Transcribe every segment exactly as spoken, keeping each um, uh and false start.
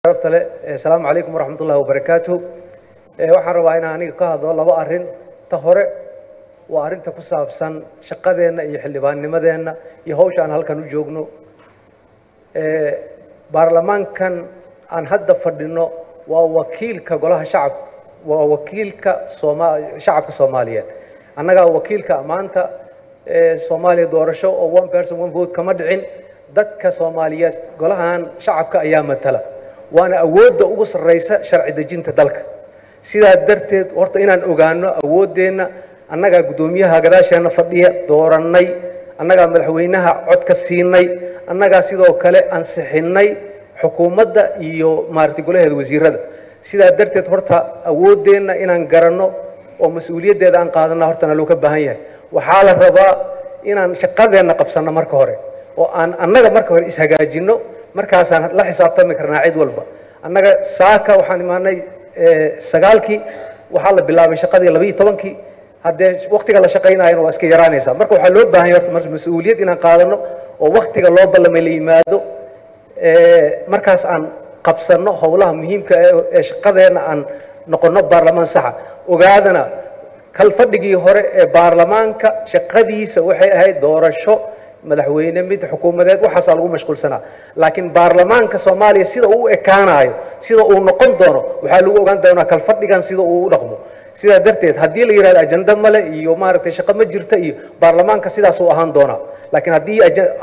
شرفت له السلام عليكم ورحمة الله وبركاته. waxaan rabaa inaan aniga ka hadlo laba arrin. ta hore waa arrinta ku saabsan shaqadeena iyo xildhibaannimadeena iyo hawsha aan halkan u joogno. ee baarlamaankan aan hadda fadhino waa wakiilka golaha shacabka waa wakiilka Soomaaliya shacabka Soomaaliyeed. annaga wakiilka maanta ee Soomaaliya doorasho oo one person one vote kama dhicin. dadka Soomaaliyeed golahan shacabka ayaa matala waana awoodda ugu sarreysa sharci dejinta dalka. sidaa darteed horta inaan ogaano awoodeena annaga gudoomiyaha gadaasheena fadhiya dooranay annaga madaxweynaha cod ka siinay annaga sidoo kale ansixinay xukuumadda iyo maartay golaheeda wasiirada. sidaa darteed horta awoodeena inaan garanno oo mas'uuliyadeeda aan qaadano hortana loo ka baahan yahay. waxaa la rabaa inaan shaqadeena qabsano marka hore oo aan annaga marka hore is hagaajino markaasaan la xisaabtami karnaa cid walba. annaga saaka waxaan imaanay sagaalkii waxaa la bilaabay shaqadii laba iyo tobankii haddee waqtiga la shaqaynayana waa iska yaraanaysaa. marka waxaa loo baahan yahay horta mas'uuliyad inaan qaadano oo waqtiga loo ballamay la yimaado markaas aan qabsano howlaha muhiimka ee shaqadeena aan noqono baarlamaan saxa. ogaadana kal fadhigii hore ee baarlamaanka shaqadiisa waxay ahayd doorasho madaxweyne mid xukuumadeed waxaas lagu mashquulsanaa. laakiin baarlamaanka Soomaaliya sida uu ekaanayo sida uu noqon doono waxaa lagu ogaan doonaa kal fadhigan sida uu u dhaqmo. sidaa darteed haddii la yiraahdo ajanda male iyo maaragtay shaqo ma jirta iyo baarlamaanka sidaas uu ahaan doonaa. laakiin haddii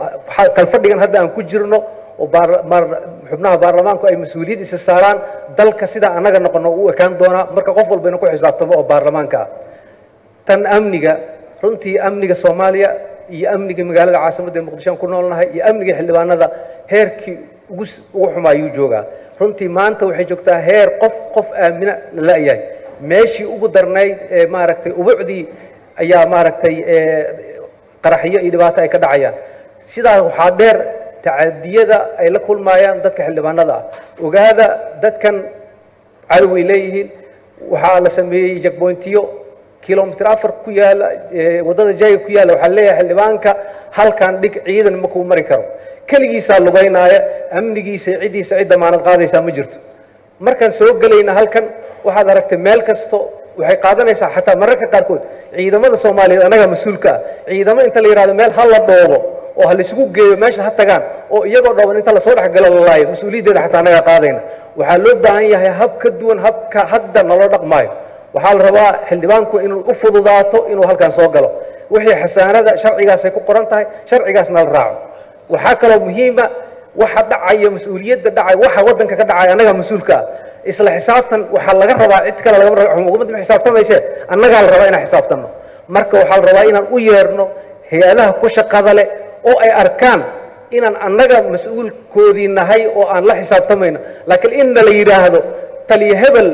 kal fadhigan hadda aan ku jirno oo xubnaha baarlamaanku ay mas'uuliyad isa saaraan dalka sida anaga noqono uu ekaan doonaa. marka qof walba inuu ku xisaabtamo oo baarlamaanka ah. tan amniga runtii amniga Soomaaliya iyo amniga magaalada caasimadda Muqdisho ku noolnahay iyo amniga xildhibaanada heerkii ugu ugu xumaayuu joogaa. runtii maanta waxay joogtaa heer qof qof aamina la yahay meeshii ugu darnayd ee maaragtay ubucdii ayaa maaragtay ee qaraxiyo iyo dhibaato ay ka dhacayaan. sidaa waxaa dheer tacadiyada ay la kulmayaan dadka xildhibaanada ah. ogaada dadkan cadow ay leeyihiin waxaa la sameeyey checkpointiyo kilomitir afar ku yaala wadada jayga ku yaala waxaa leeyahay xildhibaanka halkan dhig ciidan ma ku mari karo kaligiisa lugaynaya amnigiisa ciidiisa cid damaanad qaadaysa ma jirto. markaan soo galayna halkan waxaad aragtay meel kasto waxay qaadanaysaa xataa mararka qaarkood ciidamada Soomaaliyeed anaga mas'uulka ah ciidamo inta la yiraahdo meel hal la dhoobo oo hal isugu geeyo meesha ha tagaan oo iyagoo dhooban inta la soo dhex galo la laayo mas'uuliyadeeda xataa anaga qaadayna. waxaa loo baahan yahay hab ka duwan habka hadda nala dhaqmaayo. waxaa la rabaa xildhibaanku inuu u fududaato inuu halkan soo galo wixii xasaanada sharcigaas ay ku qoran tahay sharcigaasna la raaco. waxaa kaloo muhiima waxa dhacaya mas'uuliyadda dhacay waxa wadanka ka dhacay anaga mas'uulka ah. isla xisaabtan waxa laga rabaa cid kale laga rabaa xukuumadda ma xisaabtamayse annaga la rabaa inaan xisaabtano. marka waxaa la rabaa inaan u yeerno hay'adaha ku shaqada leh oo ay arkaan inaan annaga mas'uulkoodii nahay oo aan la xisaabtamayno. laakiin in la yiraahdo taliye hebel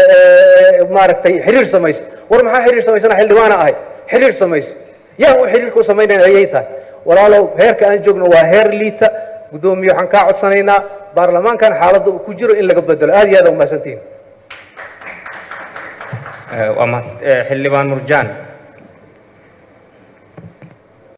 maaragtay xiriir samayso war maxaa xiriir samaysana xildhibaana ahay xiriir samayso yaa uu xiriirka u samaynaya ayay tahay. walaalow heerka aan joogno waa heer liita. gudoomiye waxaan kaa codsanaynaa baarlamaankan xaaladda uu ku jiro in laga bedelo. aad iyo aad u mahadsantihiin. waa xildhibaan Murjaan.